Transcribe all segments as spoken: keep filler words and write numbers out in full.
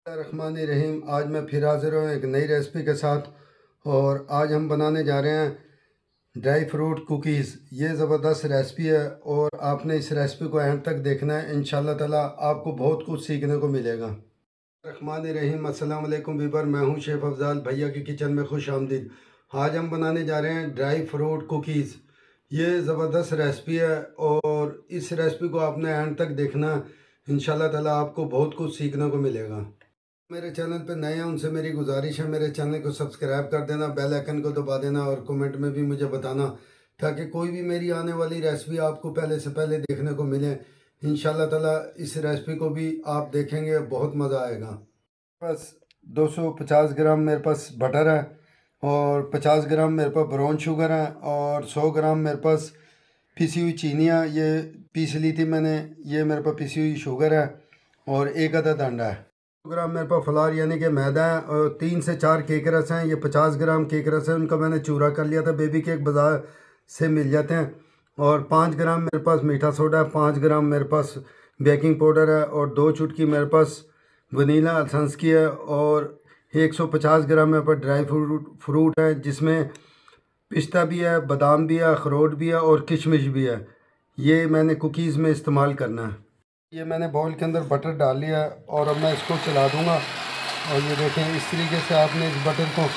रहमान रहीम। आज मैं फिर हाज़िर हूँ एक नई रेसिपी के साथ और आज हम बनाने जा रहे हैं ड्राई फ्रूट कुकीज़। ये ज़बरदस्त रेसिपी है और आपने इस रेसिपी को एंड तक देखना है। इंशाल्लाह ताला आपको बहुत कुछ सीखने को मिलेगा। रहमान रहीम। अस्सलाम वालेकुम वीवर, मैं हूँ शेफ़ अफजाल। भैया की किचन में खुश आमदीद। आज हम बनाने जा रहे हैं ड्राई फ्रूट कुकीज़। ये ज़बरदस्त रेसिपी है और इस रेसिपी को आपने एंड तक देखना। इंशाल्लाह ताला आपको बहुत कुछ सीखने को मिलेगा। मेरे चैनल पे नए हैं उनसे मेरी गुजारिश है, मेरे चैनल को सब्सक्राइब कर देना, बेल आइकन को दबा देना और कमेंट में भी मुझे बताना ताकि कोई भी मेरी आने वाली रेसिपी आपको पहले से पहले देखने को मिले। इंशाल्लाह ताला इस रेसिपी को भी आप देखेंगे, बहुत मज़ा आएगा। बस दो सौ पचास ग्राम मेरे पास बटर है और पचास ग्राम मेरे पास ब्राउन शुगर है और सौ ग्राम मेरे पास पिसी हुई चीनी है। ये पीस ली थी मैंने। ये मेरे पास पिसी हुई शुगर है और एक अदद अंडा है। ग्राम मेरे पास फ्लावर यानी कि मैदा है और तीन से चार केक रस हैं। ये पचास ग्राम केक रस है, उनका मैंने चूरा कर लिया था। बेबी केक बाज़ार से मिल जाते हैं। और पाँच ग्राम मेरे पास मीठा सोडा है, पाँच ग्राम मेरे पास बेकिंग पाउडर है और दो चुटकी मेरे पास वनीला एसेंस की है और एक सौ पचास ग्राम मेरे पास ड्राई फ्रूट फ्रूट है जिसमें पिस्ता भी है, बादाम भी है, अखरोट भी है और किशमिश भी है। ये मैंने कुकीज़ में इस्तेमाल करना है। ये मैंने बाउल के अंदर बटर डाल लिया और अब मैं इसको चला दूंगा। और ये देखें, इस तरीके से आपने इस बटर को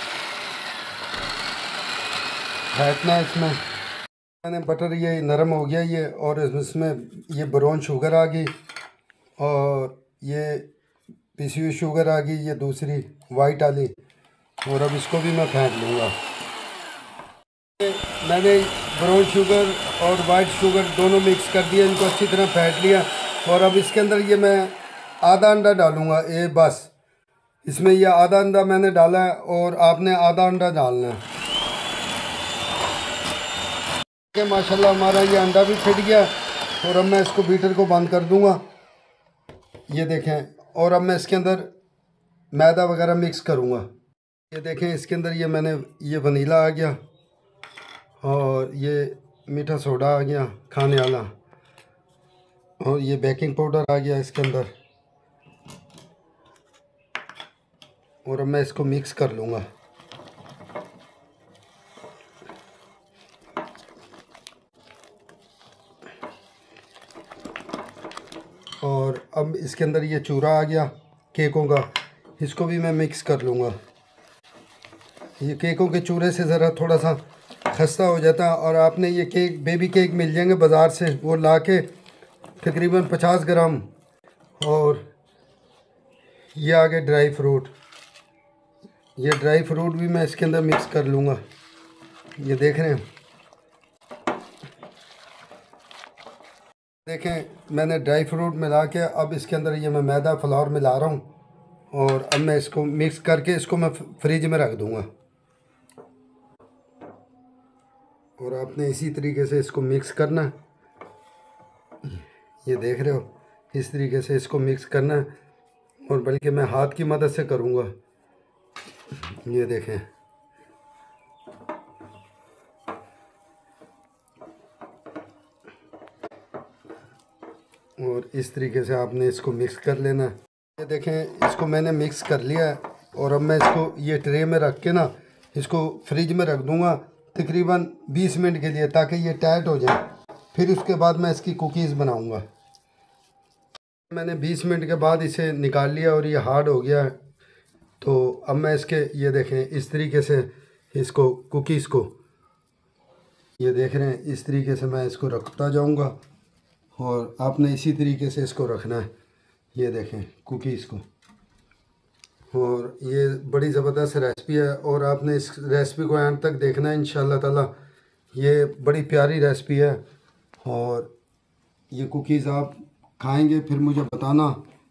फेंटना है। इसमें मैंने बटर ये नरम हो गया ये, और इसमें ये ब्राउन शुगर आ गई और ये पिसी हुई शुगर आ गई, ये दूसरी वाइट वाली। और अब इसको भी मैं फेंट लूँगा। मैंने ब्राउन शुगर और वाइट शुगर दोनों मिक्स कर दिया, इनको अच्छी तरह फेंट लिया। और अब इसके अंदर ये मैं आधा अंडा डालूँगा। ये बस इसमें ये आधा अंडा मैंने डाला है और आपने आधा अंडा डालना है। कि माशाल्लाह हमारा ये अंडा भी फिट गया और अब मैं इसको बीटर को बंद कर दूँगा। ये देखें, और अब मैं इसके अंदर मैदा वगैरह मिक्स करूँगा। ये देखें, इसके अंदर ये मैंने ये वनीला आ गया और ये मीठा सोडा आ गया खाने वाला और ये बेकिंग पाउडर आ गया इसके अंदर। और अब मैं इसको मिक्स कर लूँगा। और अब इसके अंदर ये चूरा आ गया केकों का, इसको भी मैं मिक्स कर लूँगा। ये केकों के चूरे से ज़रा थोड़ा सा खस्ता हो जाता है। और आपने ये केक बेबी केक मिल जाएंगे बाज़ार से, वो ला के तकरीबन पचास ग्राम। और ये आ गए ड्राई फ्रूट। ये ड्राई फ्रूट भी मैं इसके अंदर मिक्स कर लूँगा। ये देख रहे हैं, देखें मैंने ड्राई फ्रूट मिला के अब इसके अंदर ये मैं मैदा फ्लावर मिला रहा हूँ और अब मैं इसको मिक्स करके इसको मैं फ्रिज में रख दूँगा। और आपने इसी तरीके से इसको मिक्स करना है। ये देख रहे हो, इस तरीके से इसको मिक्स करना है और बल्कि मैं हाथ की मदद से करूँगा। ये देखें, और इस तरीके से आपने इसको मिक्स कर लेना है। ये देखें, इसको मैंने मिक्स कर लिया है और अब मैं इसको ये ट्रे में रख के ना इसको फ्रिज में रख दूँगा तकरीबन बीस मिनट के लिए, ताकि ये टाइट हो जाए। फिर उसके बाद मैं इसकी कुकीज़ बनाऊँगा। मैंने बीस मिनट के बाद इसे निकाल लिया और ये हार्ड हो गया है। तो अब मैं इसके ये देखें इस तरीके से इसको कुकीज़ को ये देख रहे हैं, इस तरीके से मैं इसको रखता जाऊंगा और आपने इसी तरीके से इसको रखना है। ये देखें कुकीज़ को। और ये बड़ी ज़बरदस्त रेसिपी है और आपने इस रेसिपी को एंड तक देखना है इंशाल्लाह ताला। ये बड़ी प्यारी रेसिपी है और ये कुकीज़ आप खाएंगे फिर मुझे बताना।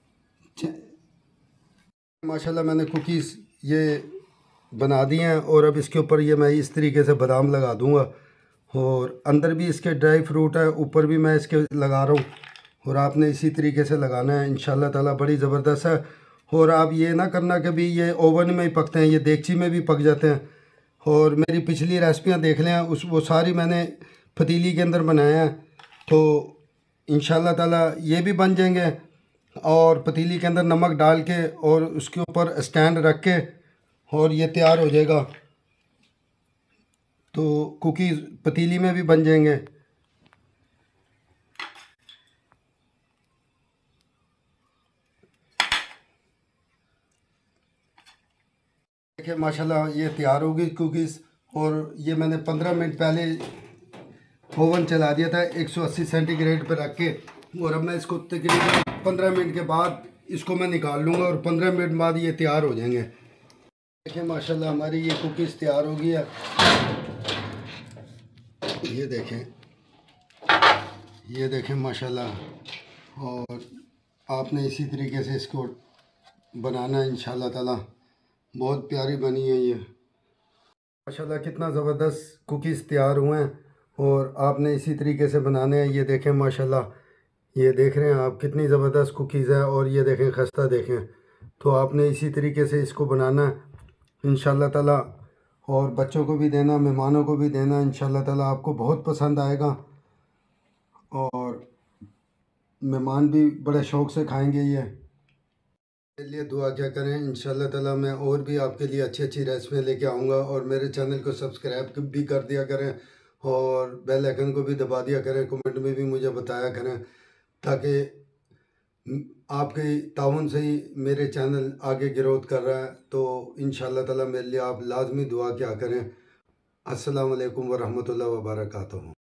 माशाल्लाह मैंने कुकीज़ ये बना दी हैं और अब इसके ऊपर ये मैं इस तरीके से बादाम लगा दूंगा और अंदर भी इसके ड्राई फ्रूट है, ऊपर भी मैं इसके लगा रहा हूँ। और आपने इसी तरीके से लगाना है इंशाल्लाह ताला। बड़ी ज़बरदस्त है। और आप ये ना करना कि भी ये ओवन में ही पकते हैं, ये देगची में भी पक जाते हैं। और मेरी पिछली रेसिपियाँ देख लें, उस वो सारी मैंने पतीली के अंदर बनाया है। तो इंशाल्लाह ताला ये भी बन जाएंगे और पतीली के अंदर नमक डाल के और उसके ऊपर स्टैंड रख के और ये तैयार हो जाएगा। तो कुकीज़ पतीली में भी बन जाएंगे। देखिए माशाल्लाह ये तैयार होगी कुकीज़। और ये मैंने पंद्रह मिनट पहले ओवन चला दिया था एक सौ अस्सी सेंटीग्रेड पर रख के। और अब मैं इसको तकरीबन पंद्रह मिनट के बाद इसको मैं निकाल लूँगा और पंद्रह मिनट बाद ये तैयार हो जाएंगे। देखिए माशाल्लाह हमारी ये कुकीज़ तैयार हो गई है। ये देखें, ये देखें माशाल्लाह। और आपने इसी तरीके से इसको बनाना है इंशाल्लाह ताला। बहुत प्यारी बनी है ये माशाल्लाह। कितना ज़बरदस्त कुकीज़ तैयार हुए हैं और आपने इसी तरीके से बनाने हैं। ये देखें माशाल्लाह, ये देख रहे हैं आप कितनी ज़बरदस्त कुकीज़ है। और ये देखें खस्ता देखें। तो आपने इसी तरीके से इसको बनाना है इंशाल्लाह ताला। और बच्चों को भी देना, मेहमानों को भी देना इंशाल्लाह ताला। आपको बहुत पसंद आएगा और मेहमान भी बड़े शौक़ से खाएंगे। ये के लिए दुआ क्या करें इंशाल्लाह ताला। मैं और भी आपके लिए अच्छी अच्छी रेसिपियाँ लेके आऊँगा। और मेरे चैनल को सब्सक्राइब भी कर दिया करें और बेल आइकन को भी दबा दिया करें। कमेंट में भी मुझे बताया करें ताकि आपके ताउन से ही मेरे चैनल आगे ग्रोथ कर रहा है। तो इंशाल्लाह ताला मेरे लिए आप लाजमी दुआ क्या करें। अस्सलाम वालेकुम व रहमतुल्लाहि व बरकातहू।